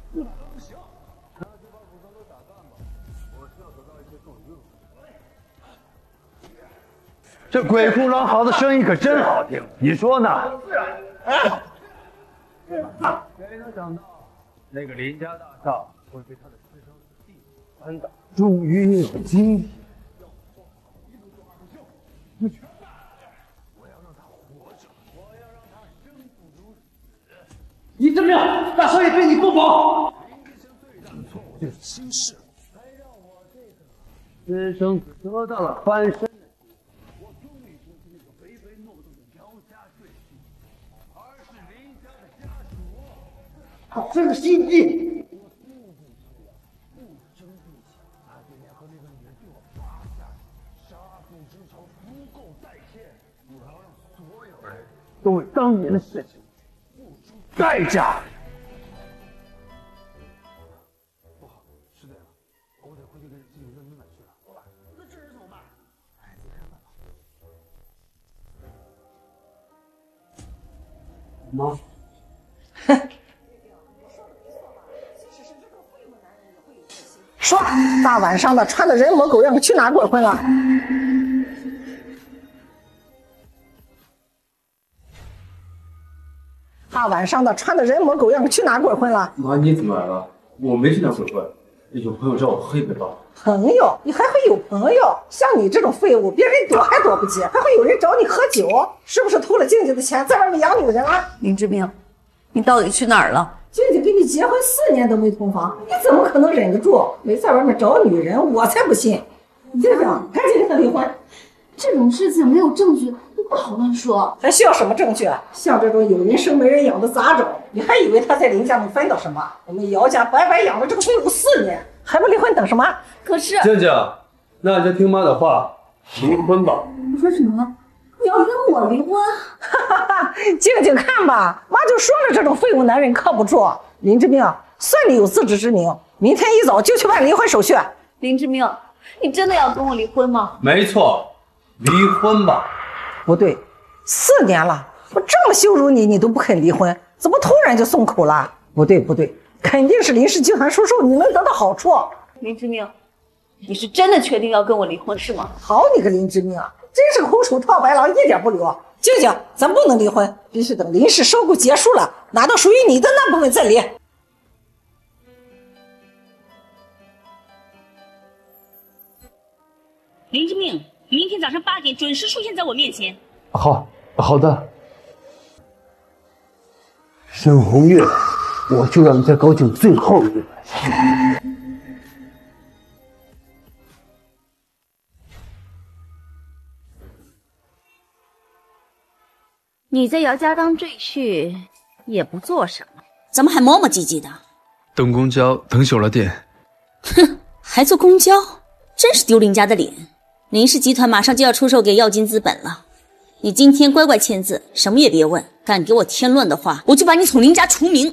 这鬼哭狼嚎的声音可真好听，你说呢？谁能想到那个林家大少会被他的私生子弟扳倒？终于有今天。我要让他活着，我要让他生不如死。 林之明，大少爷对你不薄。 林医生最大的错误就是轻视，才让我这个私生子得到了翻身的机会。我终于不是那个唯唯诺诺的姚家赘婿，而是林家的家主。 他这个心计。 和那个女人对我发下杀父之仇，不够带天。我要让所有人都为当年的事情付出代价。不好，10点了，我得回去给经理扔牛奶去了。那这人怎么办？哎，自己看办吧。 妈。 哼。说，大晚上的穿的人模狗样去哪鬼混了？大晚上的穿的人模狗样去哪鬼混了？ 妈，你怎么来了？我没去哪鬼混，有朋友找我喝一杯吧。 朋友？你还会有朋友？像你这种废物，别人躲还躲不及，还会有人找你喝酒？是不是偷了静静的钱，在外面养女人了？ 林志明，你到底去哪儿了？ 静静跟你结婚4年都没同房，你怎么可能忍得住？没在外面找女人，我才不信！静静，赶紧跟他离婚！ 这种事情没有证据，你不好乱说。 还需要什么证据？像这种有人生没人养的杂种，你还以为他在林家能分到什么？我们姚家白白养了这个废物4年，还不离婚等什么？ 可是静静，那就听妈的话，离婚吧。 你说什么？你要跟我离婚？ 哈哈，静静看吧，妈就说了，这种废物男人靠不住。林志明，算你有自知之明，明天一早就去办离婚手续。 林志明，你真的要跟我离婚吗？ 没错，离婚吧。 不对，4年了，我这么羞辱你，你都不肯离婚，怎么突然就松口了？不对不对，肯定是林氏集团出售，你能得到好处。 林志明，你是真的确定要跟我离婚是吗？ 好你个林志明啊，真是空手套白狼，一点不留。静静，咱不能离婚，必须等林氏收购结束了，拿到属于你的那部分再离。 林志明，明天早上8点准时出现在我面前。 好的。 沈红月，我就让你再搞定最后一个。 你在姚家当赘婿也不做什么， 怎么还磨磨唧唧的？ 等公交等久了点。 哼，还坐公交，真是丢林家的脸。林氏集团马上就要出售给耀金资本了，你今天乖乖签字，什么也别问。敢给我添乱的话，我就把你从林家除名。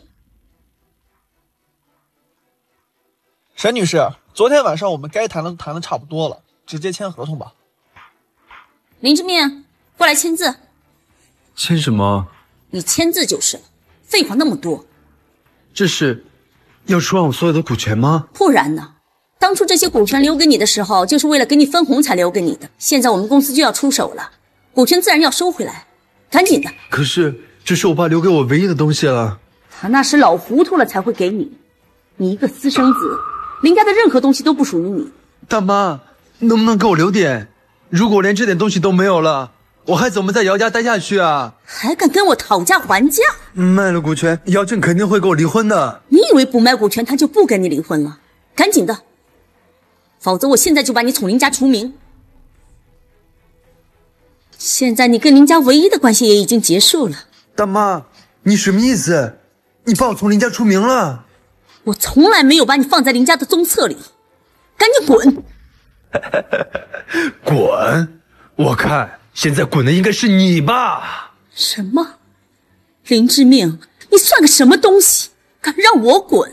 沈女士，昨天晚上我们该谈的都谈的差不多了，直接签合同吧。 林志明，过来签字。 签什么？ 你签字就是了，废话那么多。 这是要出让我所有的股权吗？ 不然呢？当初这些股权留给你的时候，就是为了给你分红才留给你的。现在我们公司就要出手了，股权自然要收回来，赶紧的。 可是这是我爸留给我唯一的东西了。 他那是老糊涂了才会给你。你一个私生子，林家的任何东西都不属于你。 大妈，能不能给我留点？如果我连这点东西都没有了，我还怎么在姚家待下去啊？ 还敢跟我讨价还价？ 卖了股权，姚振肯定会跟我离婚的。 你以为不卖股权他就不跟你离婚了？赶紧的，否则我现在就把你从林家除名。现在你跟林家唯一的关系也已经结束了。 大妈，你什么意思？你把我从林家除名了？ 我从来没有把你放在林家的宗册里。赶紧滚！ 滚！我看现在滚的应该是你吧？ 什么？林志明，你算个什么东西？敢让我滚？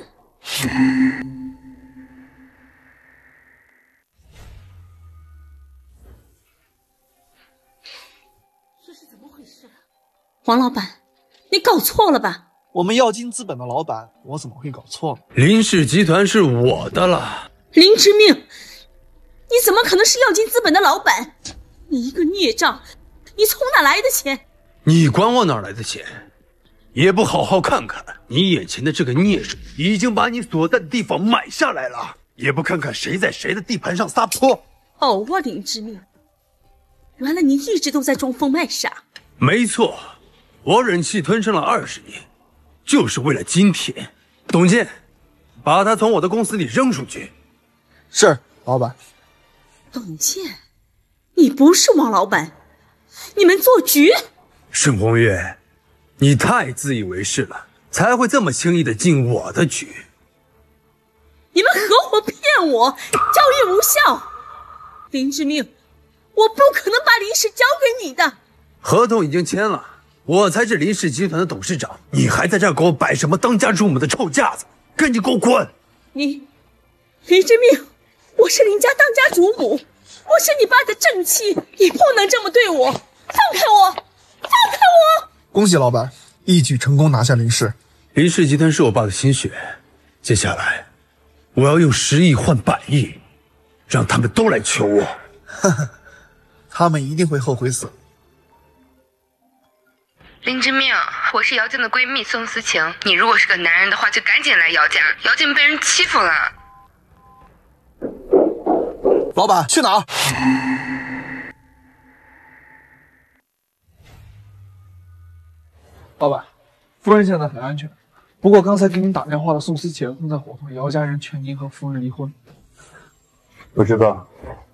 这是怎么回事？王老板，你搞错了吧？ 我们耀金资本的老板，我怎么会搞错呢？ 林氏集团是我的了。 林之命，你怎么可能是耀金资本的老板？你一个孽障，你从哪来的钱？ 你管我哪来的钱？也不好好看看，你眼前的这个孽种已经把你所在的地方买下来了，也不看看谁在谁的地盘上撒泼。 哦啊，林之命，原来你一直都在装疯卖傻。 没错，我忍气吞声了20年，就是为了今天。董健，把他从我的公司里扔出去。 是，老板。 董健，你不是王老板，你们做局。 沈红月，你太自以为是了，才会这么轻易的进我的局。 你们合伙骗我，交易无效。林之命，我不可能把林氏交给你的。 合同已经签了，我才是林氏集团的董事长，你还在这儿给我摆什么当家主母的臭架子？赶紧给我滚！ 林之命，我是林家当家主母，我是你爸的正妻，你不能这么对我！放开我！放开我！ 恭喜老板，一举成功拿下林氏。 林氏集团是我爸的心血，接下来我要用10亿换100亿，让他们都来求我。 呵呵，他们一定会后悔死。 林之命，我是姚静的闺蜜宋思晴，你如果是个男人的话，就赶紧来姚家，姚静被人欺负了。 老板去哪儿？老板，夫人现在很安全，不过刚才给您打电话的宋思晴正在伙同姚家人劝您和夫人离婚。 不知道。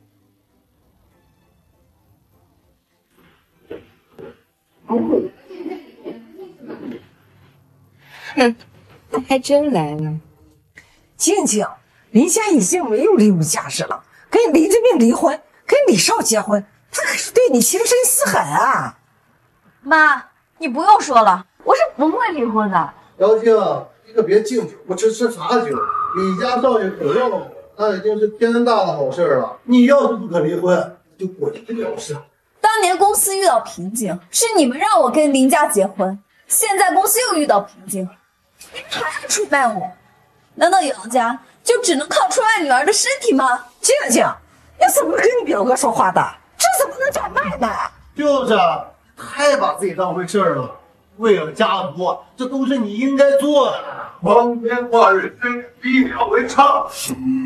他还真来了。 静静，林家已经没有利用价值了，跟林之命离婚，跟李少结婚，他可是对你情深似海啊！ 妈，你不用说了，我是不会离婚的。 姚静，你可别敬酒不吃茶酒。李家少爷可要了我，那已经是天大的好事了。你要是不肯离婚，就滚这了事。 当年公司遇到瓶颈，是你们让我跟林家结婚，现在公司又遇到瓶颈，你们还要出卖我？难道姚家就只能靠出卖女儿的身体吗？ 静静，你怎么跟你表哥说话的？这怎么能叫卖呢？ 就是啊，太把自己当回事了。为了家族，这都是你应该做的。 光天化日之下，逼良为娼。